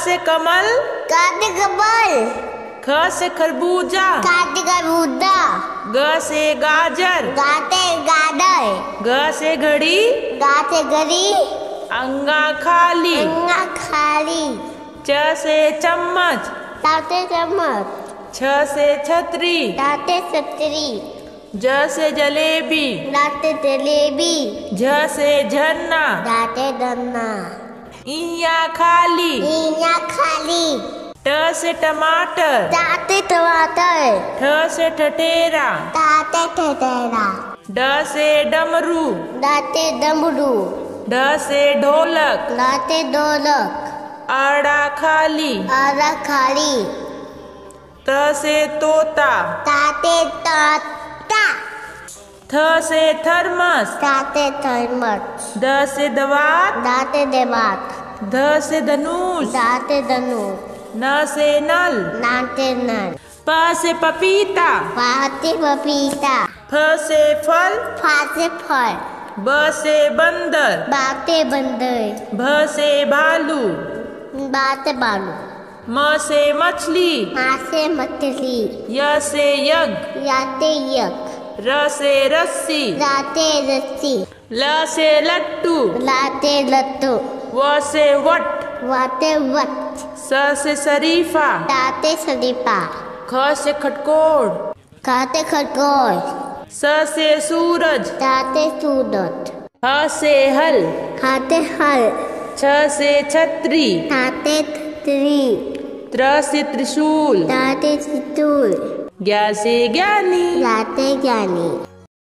से कमल, काते कमल। ख से खरबूजा, काते खरबूजा। ग से गाजर, गाते गाजर। घ से घड़ी, गाते घड़ी। अंगा खाली, अंगा खाली। च से चम्मच, ताते चम्मच। छ से छतरी, ताते छतरी। ज से जलेबी, लाते जलेबी। झ से झरना, दाते धन्ना। इया खाली, इया खाली। ट से टमाटर, ताते टमाटर। ठ से ठठेरा, ताते ठठेरा। ड से डमरू, दाते डमरू। ढ से ढोलक, दाते ढोलक। आड़ा खाली, आरा खाली। त से तोता, ताते तोता। थ से थर्मस, ताते थर्मस। द से दवात, दाते देवात। ध से धनुष, दाते धनुष। न से नल, नाते नल। प से पपीता, पाते पपीता। फ से फल, फासे फल। ब से बंदर, बाते बंदर। भ से भालू, बाते बालू। म से मछली, माँ से मछली। य से यज्ञ, याते यक। र से रस्सी, लाते रस्सी। ल से लट्टू, लाते लट्टू। व से वट, वाते वट। स से शरीफा, ताते शरीफा। ख से खटकोड़, खाते खरगोश। स से सूरज, ताते सूरज। ह से हल, खाते हल। छ से छतरी, ताते छतरी। त्र से त्रिशूल, ताते सितूल। ज्ञ से ज्ञानी। लाते ज्ञानी।